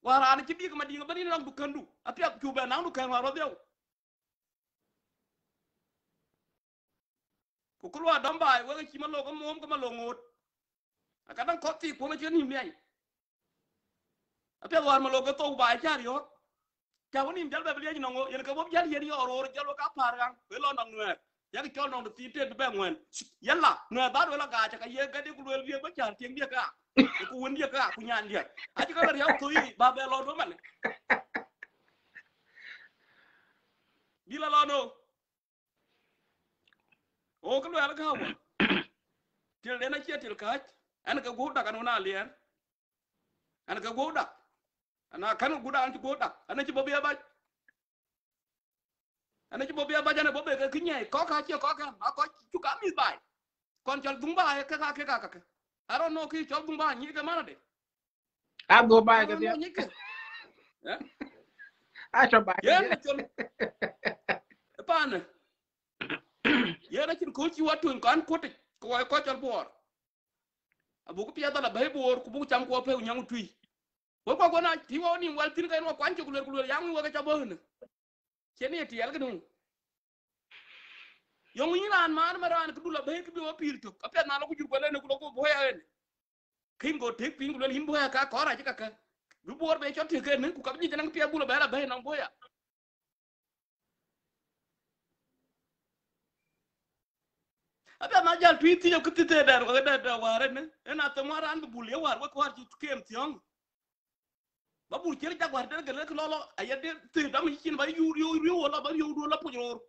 warana ci bi ko madi ngabani nang du kandu api ak cuba nang du kan waro dew ko kulwa damba wa ci malo ko mom ko malo ngot akadang ko ti ko ma ci ni mi ay api war malo ko to ba jaar yo jawni jal ba beli nongo yen ko bob jal yen yo ro jalo ka parang we lo nang nuer ya ki chol nong de ti te be ngwen yalla nuer ba do la ga ta ka ye ga de ku le ye ba jar tieng dia ka ku won dia ka ku nyan dia aji ka ri yaw to yi ba be lo do man bila lo no o ko lo ala ka wa til de na che til ka an ka go da kan na lien an ka go da ana kan go da an go da an ci bobe ba anh ấy bobia ba jana bobe cái nhảy có cá chưa có cá mà có chú cá mi bài còn chọn đúng bài cái I don't know khi chọn đúng bài như cái mana đấy anh đúng bài cái gì ai chọn bài yeah chọn pan yeah nó chọn coach what to con coach có chọn bor abu ko pia tala bay bor ku bu cham ko pe nyang tui ko na ti wo ni wal tin kai no kwan chu ku yang wo ka cha bo ne cheni ti yal gnu yong yinan man maran ku dula bay ku bi wo pil to apya na lo ku jur ko le ne ku ko boya en kin go tek pin ku le hin boya ka ko ra ji ka du bor be chot ke ne ku ka ni nang pia bula ba bay nang boya apya ma jal tui ti ku ti te dar ko da ware ne ena to maran bu bul ye war ko war ji kem tiong ba bul ci jak war de ke lolo ayade te dam ci ba yu wala ba yu do la pujor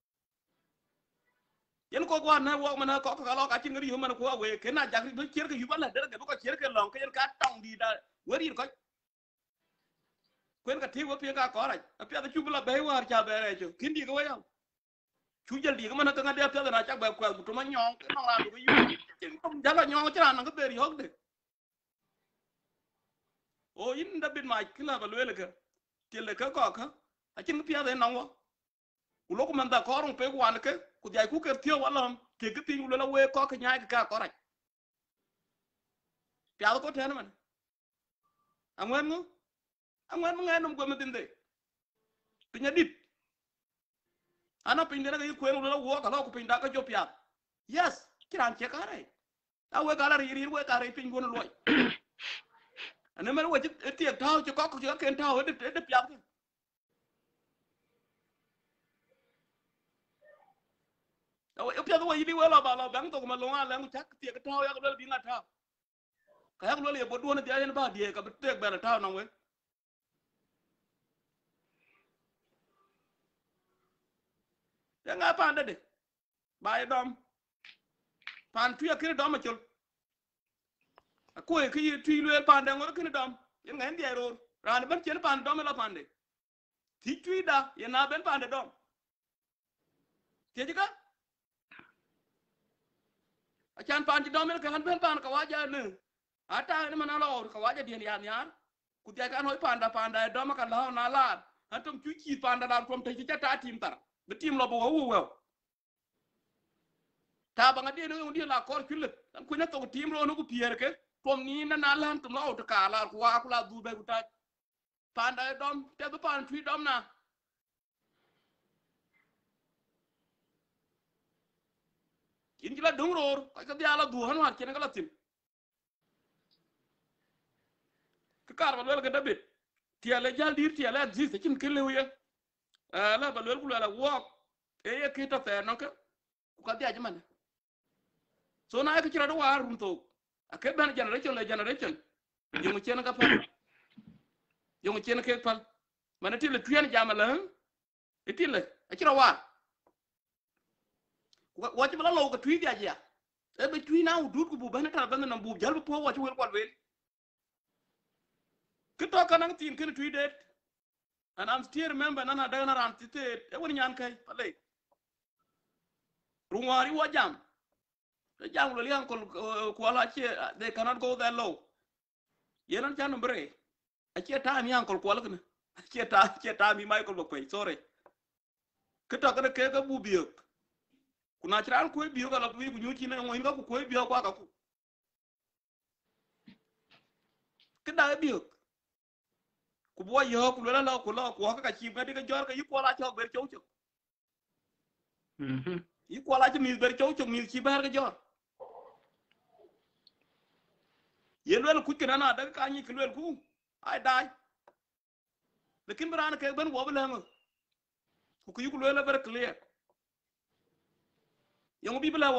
yen ko war na wo mana ko lo ka ci ngari yu mana ko we ke na jak do ci ke yu bala de ke ko ci ke long ke yen ka tong di da wari ko kwen ka ti wo pi ka ko ra apya da chubula be war cha be re chu kindi ko ya chu jal di ko mana ka ngade apya da na chak ba ko to ma nyong ke nong la do yu ci kom jala nyong ci na ko be ri hok de o in da bin ma kila ba lele ka tele ka ko ka a chin pia de nong wa ku lo ko man da ko rong pe ku an ke ku jai ku ke tio wala ke ke tin lo la we ko ka nya ka ko ra pia ko te na man angwen ngo ngai nom go ma tin de pinya dip ana pin de na ku lo la wo ka lo ku pin da ka jo pia yes kiran che ka re a we ka la ri we ka re pin go no lo anh em nói chứ tiền thao cho có cái thao để piap đâu piap cái gì đi qua là bảo là bắn tàu mà long ăn lang chắc tiền cái thao ya cái đi ngắt thao cái lo liền bớt đuôi thì anh bảo đi cái bớt tiền bè là thao nào vậy yang apa anda deh bayar dom pan tuya kiri dom macul aku yang tui luar pandang orang kena dom, yang ngan dia error. Rana ben cina pandang dom lah pandai. Tui dah, yang na ben pandai dom. Tiada juga. Acan pandai dom yang kan ben pandai kawaja ni. Ata ni mana lah orang kawaja dia ni anyar. Kutia kan hoi pandai dom kan lah nalar. Antum cuci pandai dalam from tadi cata tim tar. Betim lah bawa wow. Tabang dia ni dia lah kor kulit. Dan kuina tu tim lo nu kupier ke. Kom ni na nalan tum lo to kala ku aku la du be ku ta panda dom te do pan tui dom na kin jila dong ror ka dia la du han war ken kala tim ka kar ba lol ga dabit ti ala jal dir ti ala exist kin kele wiya la ba lol ku la wok e ye ki ta fe non ka ku ka dia jaman so na ka kira do war rum to akay ben generation yung chen ka pal yung chen ke pal mana ti le tuyan jamala itile akira wa ti bala lo ka tui dia ja e be tui na udut ku bu bana ta bana na bu jal po wa ti wel kwal wel kito kanang tin ken tui det and I'm still remember nana da na ran ti te e woni nyan kai pale rungwari wa jam the young William Kuala, they cannot go that low. You don't tell them break. I can't time Uncle Kuala. I can't time Michael Bokwe, sorry. Kitaka the cake of Bubiok. Kunachal Kwe Bioga of we knew China and Wingo Kwe Biokaku. Kida Biok. ku bo yo ku la ku lo ku ka chi ngadi ka jor ka yiko la chok ber chok yiko la chi mi ber chok mi chi ber ka jor ye lwel ku kina na da ka ni ku lwel ku ai dai lekin bran ke ben wo bela ku yiku lwel ber clear yang bi bela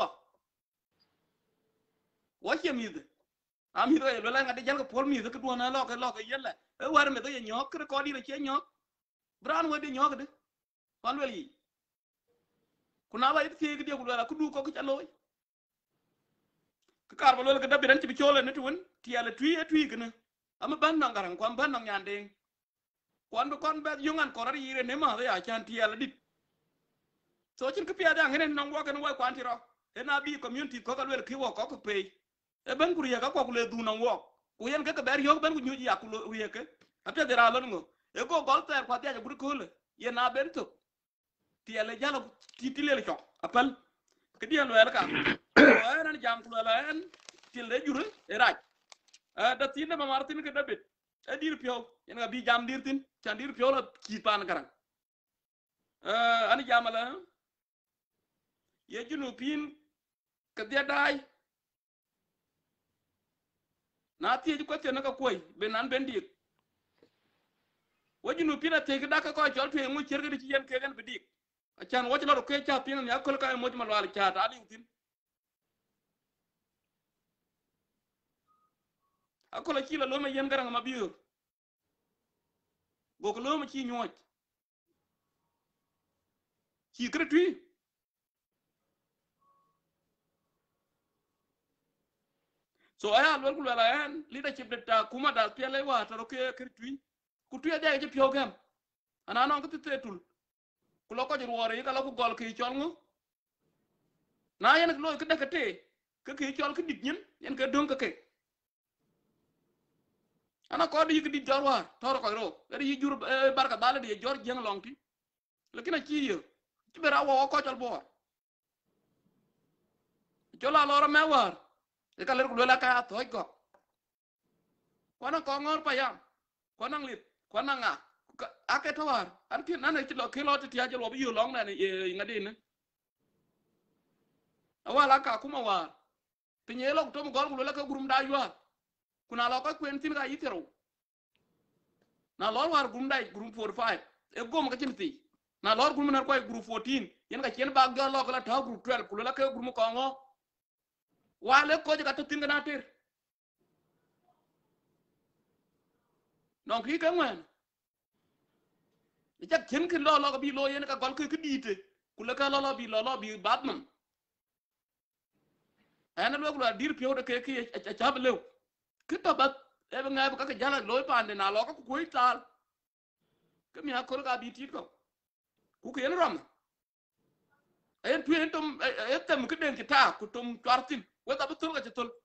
wa che mi de ami do lwel ngadi jal ko pol mi de ku do na lo ka yella e war me do ye nyok ko di re che nyok bran wo de nyok de fan wel yi kuna la it tie ku lwel ku du ko ka loy ka kar ba lwel ka da bidan ci bi chole ne tuun tiale tui kana ama ban nang garang kwam ban nang nyandeng kon ba yungan korar yire ne ma ya chan tiale dit so chin ka pia da ngene nang wa kan wa kwan tiro e na bi community ko ka lwel ki wo ko pe e ban ku riya ka ko le du nang wo ku yen ka ber yo ban ku nyuji ya ku riya ke ate dera lon ngo e go gol ter kwa dia ku ko le ye na ben to tiale jalo titile chok apal ke dia lwel ka o en jam ku la en tilde jure e raj da tin ma martin ke dabit e dir pio yen ga bi jam dir tin chan dir pio la ki pan garang ani jamala ye junu pin ke dia dai na ti ko te na ka koy be nan ben dik wajunu pin te ke da ka ko jol te mu cerge ci yen ke gan be dik chan wo la ko cha pin ya ko ka mo mal wal cha ta ali tin akola ci la lo ma yen garang ma biyo go ko lo ma ci ñooj ci gratuit so aya lol kul wala en leadership de ta kuma dal pele wa ta ke gratuit ku tuya de ci pio gam ana non ko tetul ku lo ko jor wore ka lo ko gol ki chol ngo na yen lo ko de ka te ke ki chol ko dit ñin yen ka don ka ke ana ko di ko dit jor war toro ko ro da yi jur barka dal de jor jeng longti lekina ci yo ci bera wo ko chol bor chola loro me war e ka ler ko la ka to ko kwana ko ngor pa yam kwana nglit kwana nga ake to war an tin nan ci lo ke lo ti ya lo bi yo long na ne ngadi ne awala ka kuma war pinye lo to mo gol ko la ka gurum da yo kuna lo ko kwen tin ga yitero na lor war gurum dai gurum 45 e gom ka timti na lor gurum na ko gurum 14 yen ka chen ba go lo ko la ta gurum 12 ko la ka gurum ko ngo wale ko ga to tin ga na ter non ki ka ngwan chắc chén cái lo cái bi lo yên cái con cái đi thế cú cái lo bi bát nằm anh nó là đi phiêu được cái chả bao lâu cứ tập bắt em nghe các cái giá là lối bàn để nào lo các cuối ta cái miếng có cái bị tít không cú cái nó ram em thuê em tầm cái đèn cái ta cú tôm choát tin quay tập tul cái tul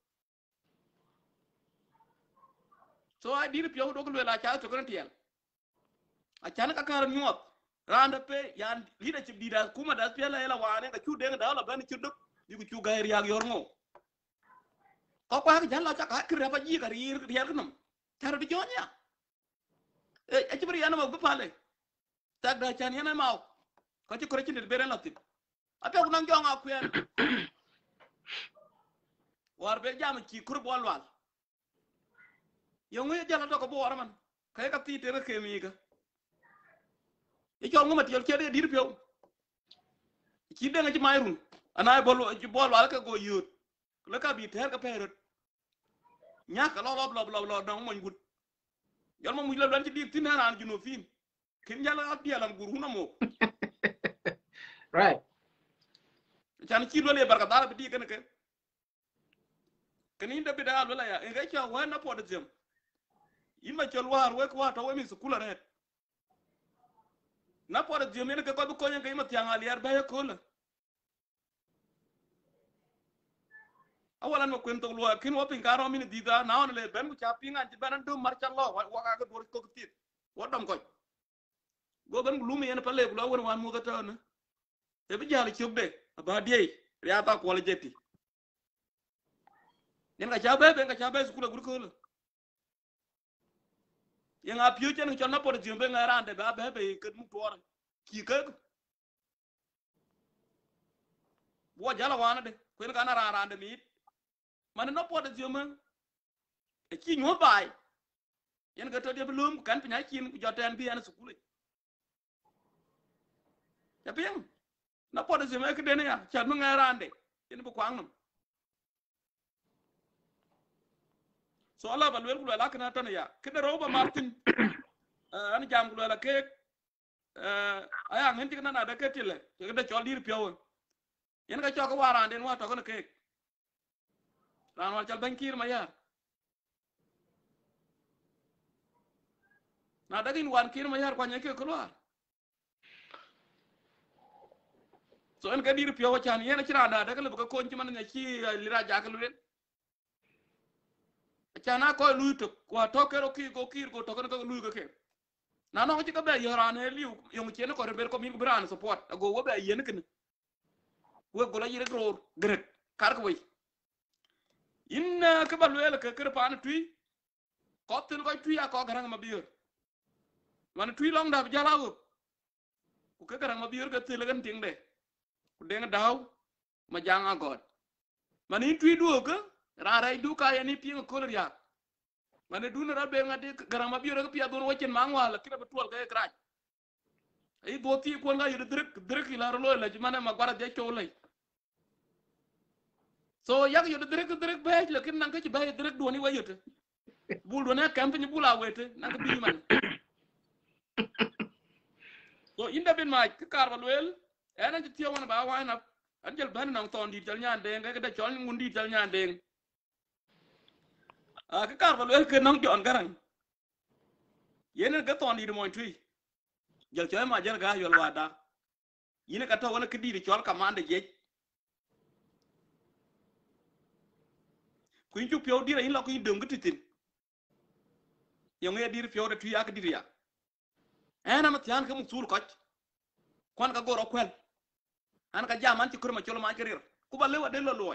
so ai đi phiêu đâu cái là chả cho cái tiền achana ka kar nyot randa pe yan leadership di da kuma da pe la wane ka chu de da la ban chu duk di ku chu gair ya yor ngo ko kwa ka jalla ka ka kira ba ji ka rir rir kanam tar di jonya e ci bari yana ma bu pale tak da chan yana ma ko ci ko ci de beren latin ape ku nang jonga ku yan war be jam ci kur bol wal yo ngi jalla to ko bo war man kay ka ti te ke mi ga e chol ngoma tiol kede dir pio ci de nga ci mayrun ana bol wala ka go yut la ka bi ter ka perot ñaka lo dang moñ gut yal mo mu la dan ci dik tin na juno fin kin jala ak dialam gur huna mo right chan ci lo le barka dara bi dik ke kani da bi da wala ya e ga ci wa na po de jëm yima chol war we ko wa to we mi su kula ret na por Dios mira que cuando coño que ima tiang aliar vaya cola awalan mo kwento lo kin wo pingaro min dida na on le ben ku chapinga ci benan do marcha lo wa ga do ko tit wo dom ko go ben lu mi en pale lo won wan mo ga ta na e bi jali chubbe ba diei ya ta ko le jeti nen ga chabe ben ga chabe su kula gur ko yang a piu chen chol na portaction be ngaran de ba be ket mu tor ki ke wo jala wana de kwen kana ran de mit man no portaction man e ki nyo bai yen ga to de blum kan pinya kin ku joten bi an sukule ya ping na portaction e ke de ne ya chan mu ngaran de yen bu kwang nam so ala balwel ku la kana tan ya ke de roba martin an jam ku la ke aya ngin tik na da ke tile ke de chol dir pyo yen ga chok waran den wa to ko ke ran wal chal bankir ma ya na da din wan kir ma yar kwa nyake ko lo so en ga dir pyo chan yen chira da da ko ko ci man nya ci lira ja ka lu len chana ko lu to kwa to ke ro ki go kir go to ko lu go ke na no ci ka be yoran e liu yung chen ko ber ko mi bran support go wo be yen ken wo go la yire gro grek kar ko wi in ka ba lu el ke kir pa na tui ko tin ko tui ko garang ma biur man tui long da jala wo ku ke garang ma biur ga tile gan ting de ku de daw ma janga god man in tui du ko ra rai du ka yani pi ko ya man du na be ngade garang ma biur ga pi adon wo chen mangwa la kira betul ga kraj ai do ti ko nga yir drek ila ro la man ma gwara de cholay so yak yo drek be la kin nang ka ci be drek do ni wayote bul do na campagne bula wete nang bi man so inda bin ma ka kar balwel ena ci tiyo wana ba wa na anjel ban nang ton di jal nyande nga da chol ngundi jal nyande ka kar balwel ke nang John Garang yene ga ton di mo tui jal choy ma jar ga yol wada yine ka to wana ke di chol kamande je kuin chu pyo di ra in lo kuin dum gutitin yo nge dir pyo da tui ak di ya ena ma tian ka mu sul koch kon ka goro kwel an ka jaman ci kurma cholo ma kirir ku ba lewa de lo loy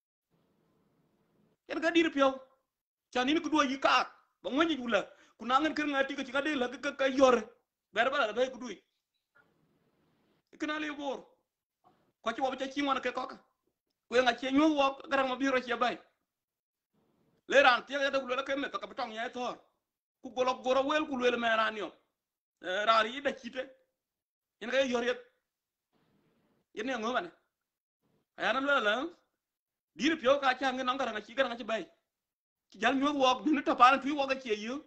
en ga dir pyo chanin ku do yi ka ba ngoni jula ku na ngen kir ngati ka ci ga de la ka yor ber ba la bay ku duy kana le bor ko ci wo ci ci wona ke ko ku nga ci ñu wo garang ma biro ci bay le ran ti ga de ku la ke me ka tong ya tor ku goro wel ku le me ran yo rari da cite yen ga yor yet yen ne ngoma ne ayana la dir pyo ka cha ngi nang garanga ci bay ci jal ñu wok ni to pa tu woga ci yu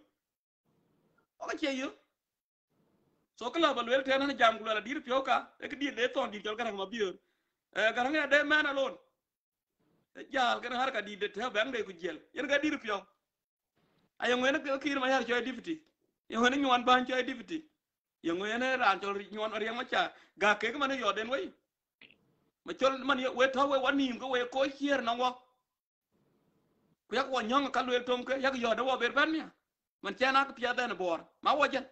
so kala bal wel tan na jam gu la dir pyo ka e di de ton di jol garanga ma biur garanga de man alone jal gana har ka di de te bang de ku jel yen ga dir pyo ayo ngene ko kir ma yar choy dipti yo ngene ñwan ban choy dipti yo ngene ran chol ñwan ori ma cha ga ke ma ne yo den way ma chol man yo we to we wanim ko we ko hier na wo ku yak wo nyong ka lwel tom ke yak yo de wo ber ban ya man chana ka pia da na bor ma wo jen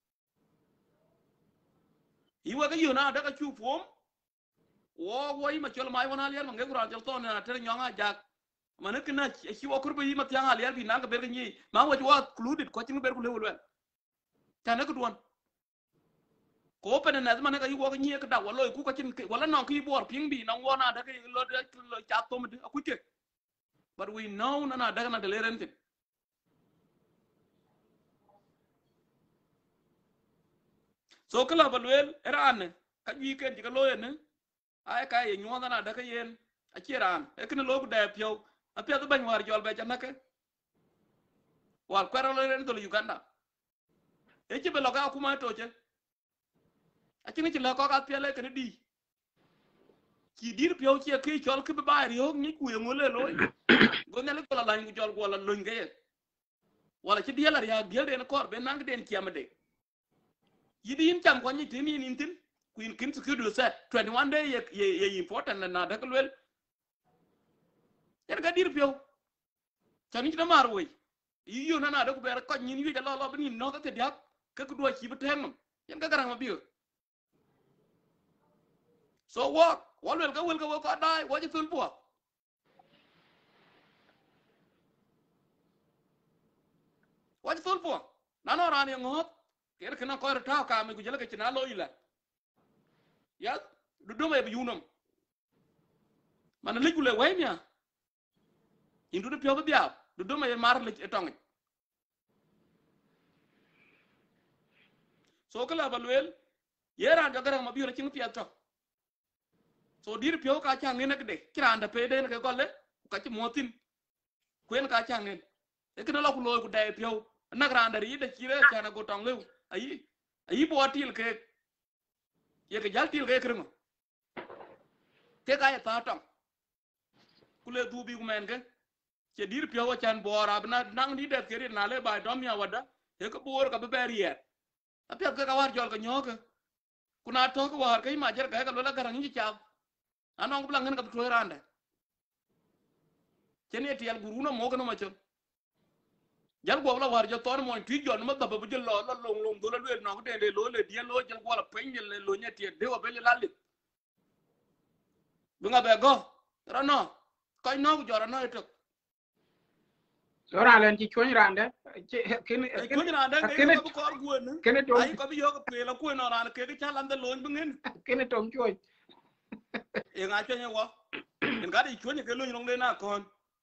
iwa ga yo na da ka chu pom wo ma chol mai wona lier ma nge kuran chol to na tere nyong a jak man ke na chi wo kurbe yi ma tiang a lier bi na ka ber ni ma wo wo included ko chin ber ku lewul wen tane ku duon ko pe na man ka yi wo ga ni ka da wo loy ku ka chin wala no ki bor ping bi na wo na da ka lo cha to mu ku ke but we know na da na de lerente so kala balwel eran ka yi ken ka loyen ne ay ka ye nyona na da ka yen a kiran e ken lo da pyo a pya do ban war jol be janaka wal kwero len do Uganda e ci be lo ga kuma to je a ci ni ci lo ko ga pya le ken di ci dir pyo ci ke chol ke ba ri ho ni ku ye ngole loy go ne le ko la ngi jol ko la lo ngi wala ci dialar ya gel den kor be nang den ci amade yidi in cham ko ni tin in tin kuin kin su kudu set 21 day ye important na da kalwel yer ga dir pyo chani ci da mar woy yi na da ku ber ko ni wi da lo ni no ka te dak ka ku do ci bu tem yen ga garang ma biyo so wel ga wo ko dai wo ci tul po nano ran yang ngot kira kena ko ta ka me ku jala ke china lo ila ya du me yunam man li gule way mia indu de pyo bia du me mar le etong so kala balwel yera jagara ma biyo cing pia to so dir pyo ka chang ne de kiranda pe de ke golle ka ci motin kuen ka chang ne e kena lo ku lo ku dai pyo na granda ri de kire chana go tong lew ayi bo til ke ye ke jal til ke krimo ke ka ya ta tong ku le du bi ku men ke che dir pyo wa chan bo ra na nang di de ke na le ba dom ya wada e ko bor ka be berier apya ke ka war jol ka nyoke kuna to ko war kai ma jar ka lo la garang ni cha anong blang ngin ka to randa chene ti al guru no mo ko no ma chon jal go la war jo ton mo ti jon ma ba bu jel lo la long do la le no ko de lo le di lo jel go la pen le lo nya ti de o be la li bu nga be go ra no ko no jo ra no to so ra len ci choñ rande ko ni randa ke ko ko go ne kene to ay ko bi yo ko pe la ko no ran ke cha lan de lo bu ngin kene to choñ e nga cho nya wo en ga di choñ ke lo ni le na kon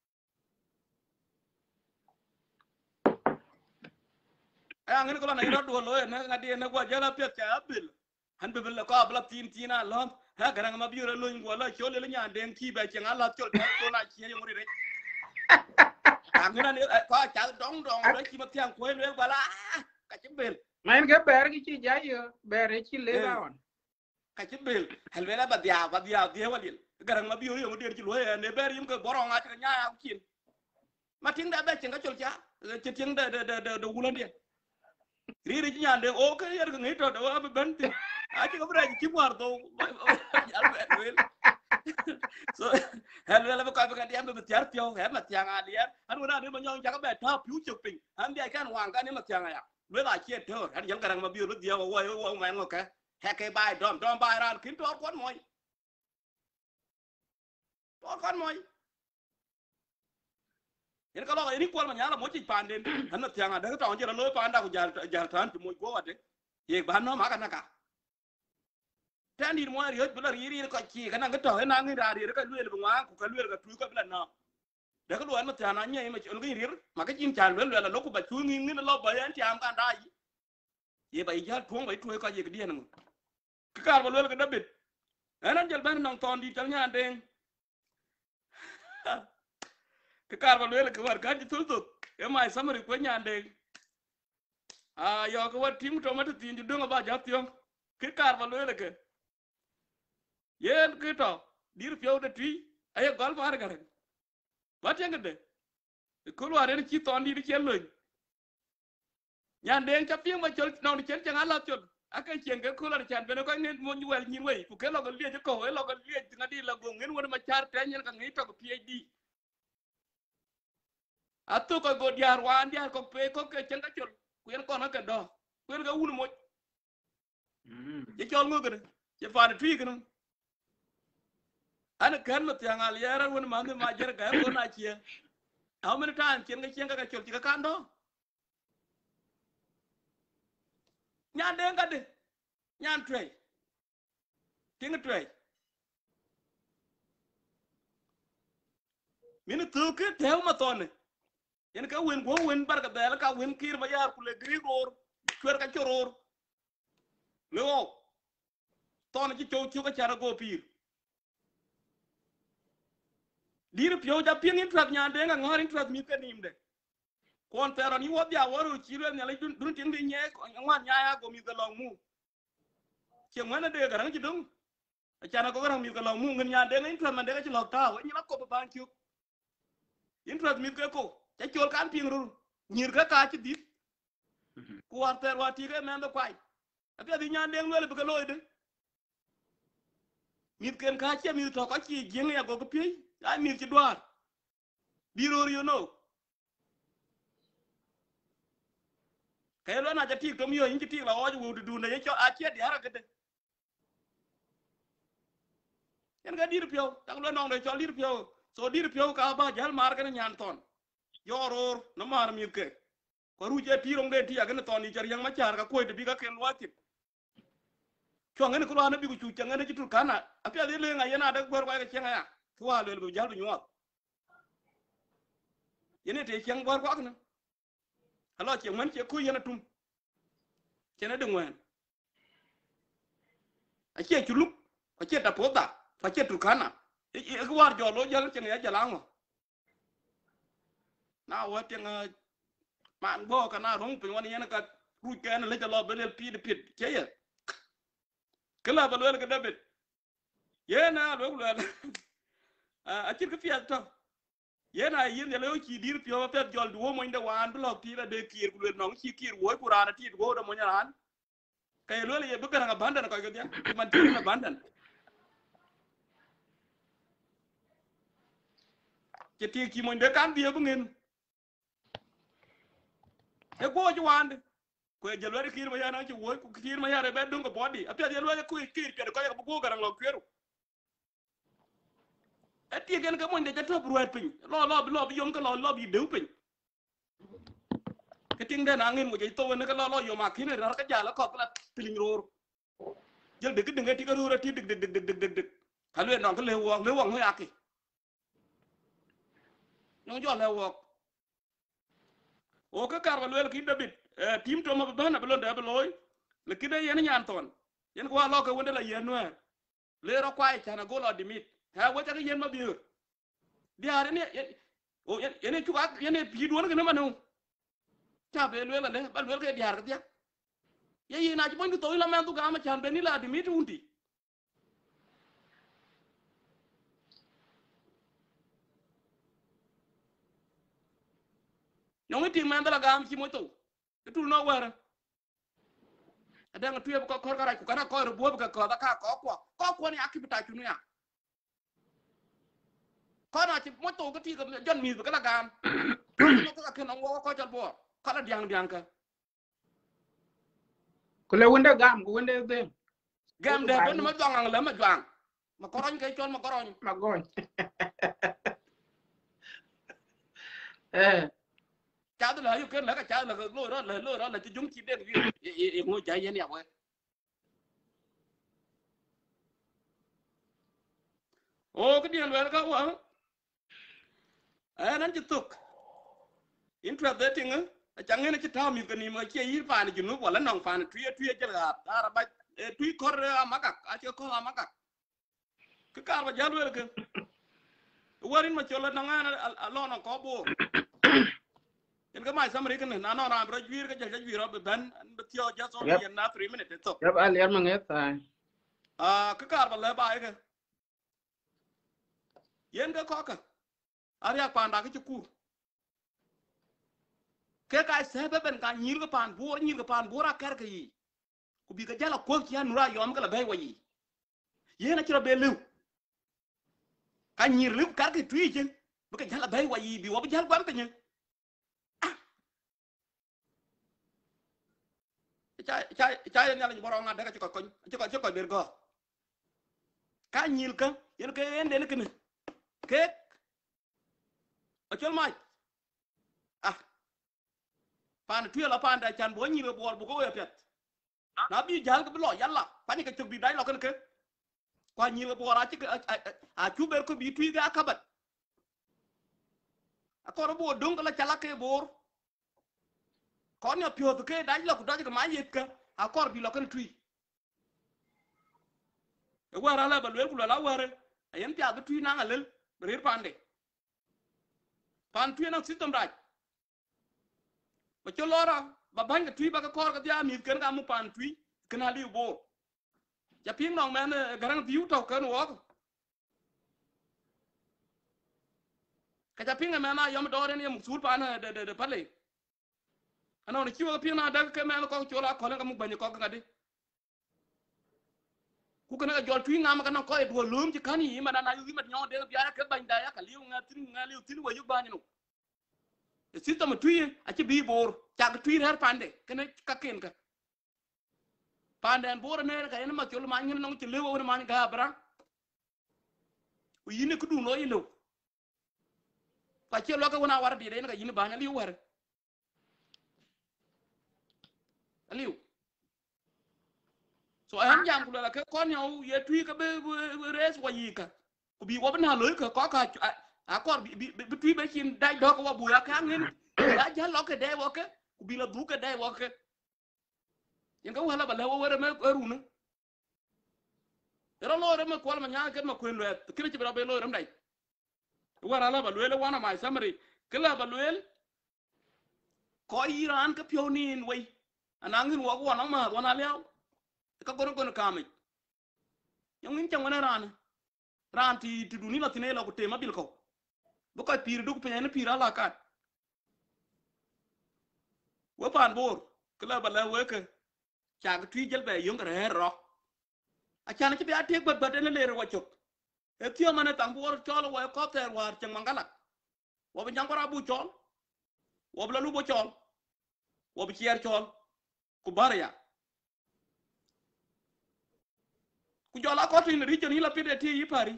ay ngin ko la na ro do lo ne nga di ne go jala pe cha bil han be la ko abla tin lom ha garang ma bi ro lo ni go la cho le nya den ki ba chen ala cho to na chi yo ri re ngina ne ko cha dong le chi ma tiang ko le ba la ka chi bil main ke ber ki ci jaay ber ci le bawan ka ci bil hal wela ba dia dia walil garang ma bi yo mo der ci lo ne ber yim ko boron nga ci nya ya kin ma ting da be ci nga chol cha ci ting da wulan dia ri ci nyande o ka yer ko ngi to da ba ben ti a ci ko bra ci war do al wel so hal wela ba ka dia be tiar pyo he ma tiang a dia an wona ne ma nyong cha ka be ta piu chuk ping an dia kan wang ka ne ma tiang ya we la chi to an yang garang ma bi ro dia wo ma ngo ka he ke bai dom bai ran kin to kon moy yen ka lo ni kwal ma nyala mo chi panden an na tiang a da to je lo panda ku jar tan mo go wate ye ban no ma ka na ka tan di mo ri bla ri ko chi ka na ga to na ngi ra ri ka lu le ngwa ku ka lu ka tu ka bla na da ka lo an ma tiang na nye ma chi ngi ri ma ka chin chan lu lo ku ba tu ngi ngi lo ba yan tiam ka da ye ba ja tuong ba tu ka ye ka di na ka kar ba lu ka da bit anan jel ban nong ton di chal nya deng cái car vào lưới là cái vật cá chỉ thối tục cái mai sắm được với nhà đền giờ cái vật tím trong mắt tiền chỉ đương ở ba giáp tiêu cái car vào lưới là cái yên cái trò đi được phiếu để truy ấy gọi vào cái này bắt chăng cái đấy cứ loài đấy chỉ toàn đi chén lười nhà đền chấp phiếu mà chơi nào đi chén chẳng ăn lắm chôn cái chuyện cái khu là chán về nó có nên muốn như vậy như vậy của cái lò cái lia cho cổ ấy lò cái lia từng đi là gồm nên muốn mà char trái nhân cái nghĩ cho cái PhD atu ko go diar wan diar ko pe ko ke chen ka chol kuen ko na ka do kuen ga ul mo ye chol ngo gane ye fa na twi gane ana kan ma tiang al yara won ma me ma jer ga ko na chia how many times chen ka chol ti ka kan do nyan den ga de nyan tre ting tre min tu ke tel ma ton yen ka wen go wen bar ka dela ka wen kir ma yar kule grigor kwer ka choror leo ton ci chow ka chara go pir dir pyo ja ping intrat nya de nga ngor intrat mi ka nim de kon tero ni wo dia waru ci re ne la dun tin de nye ngwan nya ya go mi ka long mu che ngwana de garang ci dung chana ko garang mi ka long mu ngin nya de nga intrat man de ka ci lok ta wo ni la ko ba chu intrat mi ka ko cha chol kan ping ru nyir ka chi dit ku war ter wa ti ke men do kwai apia di nyan deng le be loy de mit ken ka che mi to ka chi jing ya go ko pi ai mi chi dwar biro you know ke lo na cha ti to mi yo yin ti la o ju du ne cho a che di ara ke de yen ga dir pyo tak lo nong de cho dir pyo so dir pyo ka ba jal mar ke nyan ton yoror no mar mi ke ko ruje tirong de ti aga na toni jar yang machar ka ko de bi ka ken wati cho ngene ko na bi ku chu ngene ci Turkana apia de le nga yana da gor ka chenga ya ko wa le bu jalu nyot yene te cheng bor ko akna alo che man che ku yana tum chena de ngwen a che chuluk a che ta pota a che Turkana e ko war jo lo jal chenga ya jalango na wa tenga man bo kana rong pe wani yana ka ku ken le jalo be le pi de pit che ya kala ba lo ka david yena lo lo a che ka fiat to yena yin ya lo ki dir pio pet jol do mo inda wan blok ti la de kir ku no ki kir wo ku rana ti go do mo nyaran kay lo le ye be ga bandan ko ga dia man ti na bandan ke ti ki mo inda kan dia bu ngin e go ju wan ko je lo kir ma yana ci wo ku kir ma yare be dum ko bodi apia je lo ku kir ke ko ga bu go garang lo kweru eti gen ka mo inda ta bruet pin lo bi yom ka lo bi dew pin cái tiếng đen angin một cái tôi nó cái lo yo mà khi này nó cái giả nó cọp là tình rồi giờ được cái đừng cái tí cái rồi tí đực hả luyện nó cái lều quăng hơi ác kì nó cho lều quăng ô cái card vào luyện cái David team cho mà bên nào bên đó bên lối là cái đấy nó nhàn toàn yên qua lo cái vấn đề là yên nữa lê nó quay chả nó go lo dimit ha với cái yên mà biểu đi à đấy nè ô yên này chú ác yên này phí đuối cái nó mà đâu cha be lue la ne ba lue ke diar ka ye na ci to la men tu ga ma chan be ni la di mi tunti no ti men la ga am ci mo to tu no wara ada nga tuye ko kor gara ku kana ko ro bo ka ko da ka ko ni akibita chunu ya ko na ci mo to ka ti ka jon mi ka la ga am ko ka ken ngo ko jal bo kala diang ka kule wende gam ku wende de gam de ben ma jwang la ma jwang ma koroñ kay chon ma koroñ ma goñ cha de la yu ken la ka cha la lo ro la ci jung ci den wi e ngo jay yen ya we o cái điện về ka wa nan ci tuk interesting chẳng nghe nó chỉ thao mình cái niệm mà kia ý phản thì nó bỏ lẫn nòng phản thuê cho là ta bắt thuê cor amakat chưa có amakat cái cả mà giáo được cái warin mà cho là năng ăn lo nó có bộ nên cái mai sao mà cái này nó làm rồi duy cái chơi duy rồi bên bên theo just only in 3 minutes to yep alier manget cái cả mà lấy bài cái yên cái có cái aria phản đã cái chú cái sẽ bên cái nhiều cái pan bùa ra cái gì cũng bị cái giá là quân kia nura yom cái là bay vậy yên nó chỉ là bay lưu cái nhiều lưu cái truy chứ cái giá là bay vậy bị quá bị giá quán cái nhỉ trái nhà là những borong ada cái coi biệt cơ cái nhiều cái yên cái em đến cái này cái ở chỗ mai pan tuya la pan da chan bo nyi be bor bu ko we pet na bi jal ko lo yalla pani ka bi dai lo kan ke kwa nyi be bor a ci a chu ber ko bi tuy ga kabat a ko bo dong la chala ke bor ko nya pio ke dai lo ko dai ka ma yet ka a ko bi lo kan tuy e wara la ba le ku la wara ayen pya ga tuy na ngalel ber pande pan tuy na system raj mà cho lo ra bà bánh cái truy bà cái con cái dia mi cái cái mu pan truy cái nào liu bo ya ping nong men garang view tàu cái nó cái ya ping men na yom do re ni mu sul pan de pale anh nói chiu cái ping na da cái men con cho la con cái mu bánh con cái đi ku cái cái jol truy ngam cái nó coi đùa lúm chứ cái gì mà na yu mà nhau de bia cái bánh da cái liu ngaliu tin wa yu ba ni no system tui a ci bi bor ca tui her pande kene ka ken ka pande en bor ne ka en ma chol ma ngin no ci lewo ma ni ga bra u yini ku du no yilo pa ci lo ka wona war di de ka yini ba na li war so am jam ku la ke kon nhau ye twi ka be res wa yi ka ku bi wa bana loy ka ko ka a ko bi twi be chin dai do ko wa bu ya ka ngin ya ja lo ke dai wa ke ku bi la du ke dai wa ke yen ka wala ba la wa wera me eru ne ero lo re me ko ma nya ke ma ku lo ke ci ba be lo re dai wara la ba lo le wana mai samari ke la ba lo ko Iran ka pionin wei anangin wa ko na ma wana leo ka gono kame yang in chang wana ran ti duni la tine la ko tema bil ko bu ko pir du ko pe ne pira la ka wa pan bor kala bala we ke cha ga tui jel be yung re ro a cha na ti ba te ba de le re wa chok e tio mana tang bor chol wa ko ter war chang mangala wa bi nyang ko bu chol wa bla lu bo chol wa bi chier chol ku barya ku jola ko tin region hila pide ti yi pari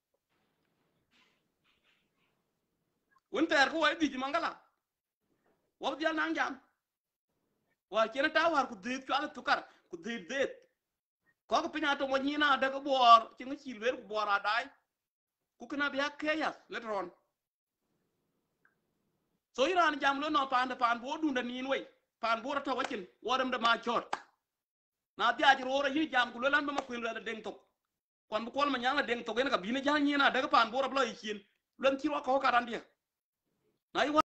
wonter ko way di mangala wa dial nang jam wa kena ta war ku dit ala tukar ku dit ko ko pinya to mo nyina de ko bor ci ngi ci wer ku bora dai ku kana biya kayas letron so Iran jam lo no pan bo dunda nin way pan bo ta wakin wodam da ma chot na dia ji rora yi jam ku lan ba ma kuin la deng tok kon bu kol ma nyanga deng tok en ka bine jang nyina daga pan bo ra bla yi kin lan ci ro ko ka ran dia na